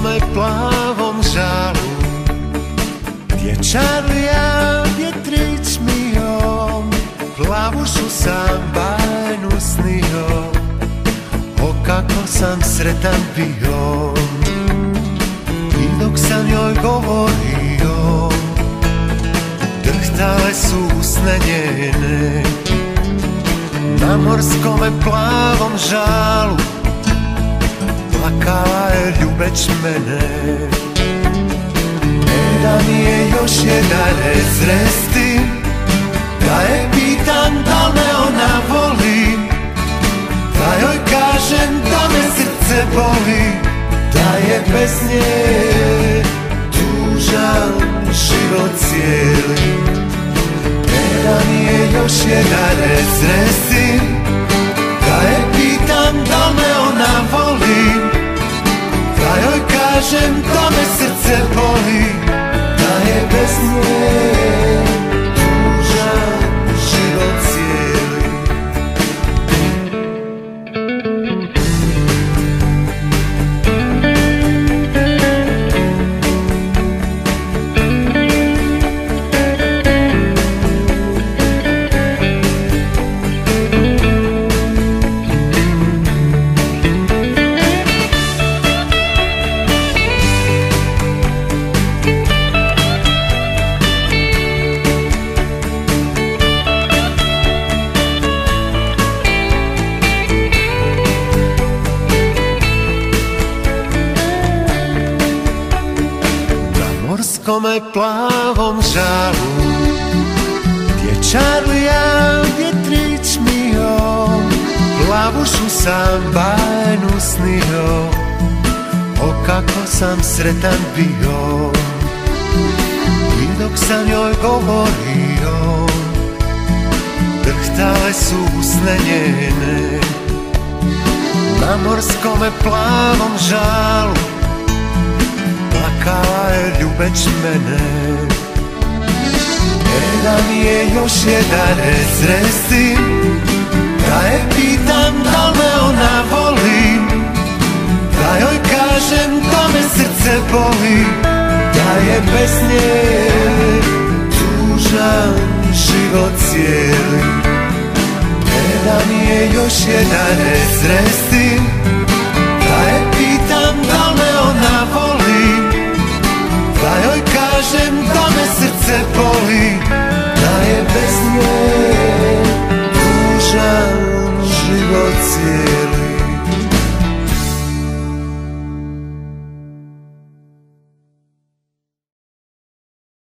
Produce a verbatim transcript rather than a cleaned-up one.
morskome plavom žalu, dječarlija vjetrić mio, plavušu sam bajnu snio. O kako sam sretan bio, i dok sam joj govorio, drhtale su usne njene. Na morskome plavom žalu plakala je ljubeć mene. Ne da mi je još jedan zresti, da je pitam da me ona voli, da joj kažem da me srce boli, da je bez nje tužan život cijeli. Ne da mi je još jedan zresti, da je pitam da me ona voli, da joj kažem da me srce boli, da je bez nje tužan život cijeli. Morskome plavom žalu, dječarlija vjetrić mio, plavušu sam bajnu snio. O kako sam sretan bio, i dok sam joj govorio, drhtale su usne njene. Na morskome plavom žalu plakala je ljubeć mene. Ne da mi je još jedan zresti, da je pitam da me ona voli, da joj kažem da me srce boli, da je bez nje tužan život cijeli. Ne da mi je još jedan zresti, da je pitam da me ona voli, da joj kažem da me srce boli, da je bez nje